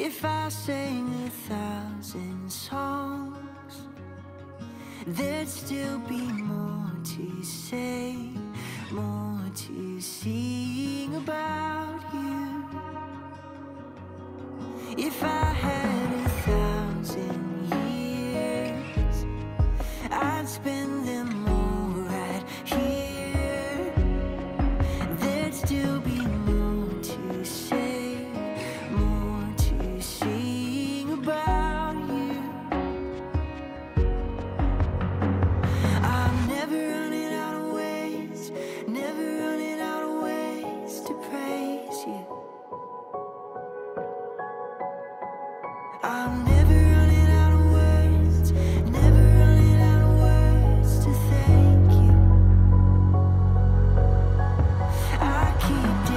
If I sang 1,000 songs, there'd still be more to say, more to sing about you. If I had 1,000 years, I'd spend them all right here. There'd still be more to say, more to sing about you. I'm never running out of ways, never running out of ways to praise you. I'm never running out of words, never running out of words to thank you. I keep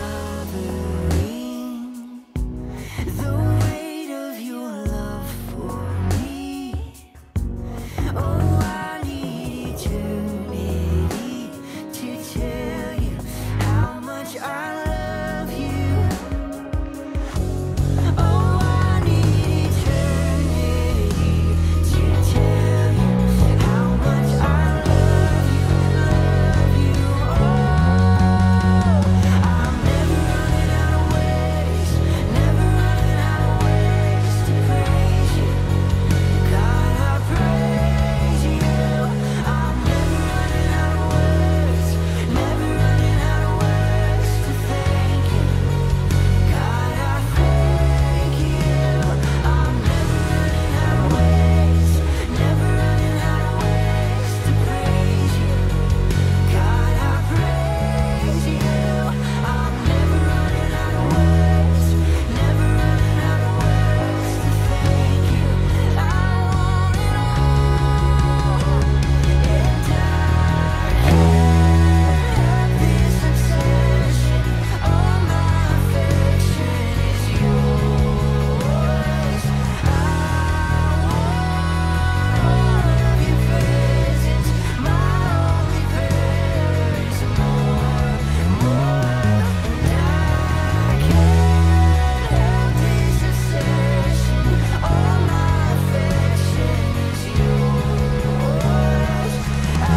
discovering the weight of your love for me. Oh, I need eternity to tell you how much I love you. Oh, I need eternity to tell you how much I love you, Oh, I'm never running out of ways, never running out of ways to praise you. God, I praise you. I'm never running out of words, never running out of words to thank you. God, I thank you. I'm never running out of ways, never running out of ways to praise you. God, I praise you. I'm never running out of words, never running out of words to thank you. I want it all, and I can't help this obsession. All my affection is yours. I want all of your presence. My only prayer is more, and I can't help this obsession. All my affection is yours. I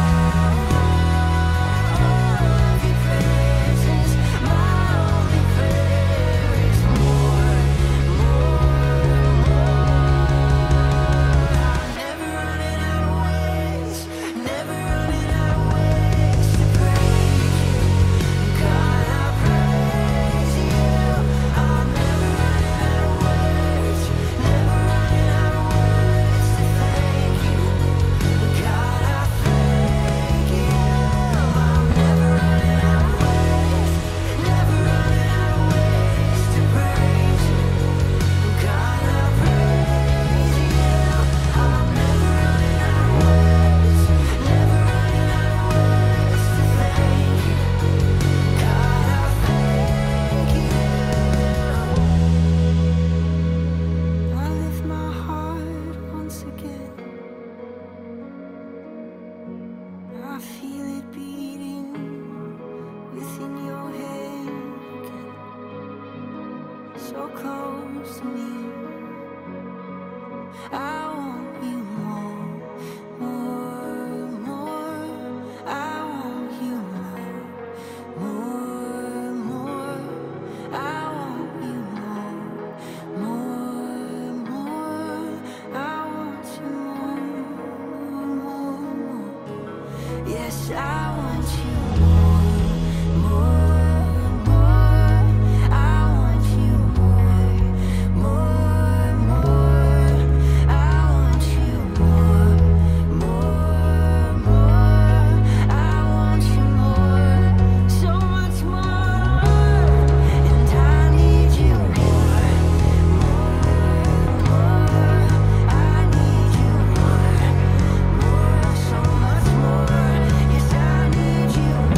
want all of your presence. My only prayer is more, I'm never running out of ways, never running out of ways to praise you. God, I praise you. I'm never running out of words, never running out of words to thank you. God, I thank you. I'm never running out of ways, never running out of ways to praise you. God, I praise you. I'm never running out of words, never running out of words to thank you. God, I thank you. I lift my heart once again. I feel it beating within your head again. So close to me. I want you more, more. I want you more. I want you more. I want you more. Yes, I want you more. I want you more. I want you more. I want you more. So much more. And I need you more. I need you more. So much more. Yes, I need you more.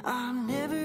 I'm never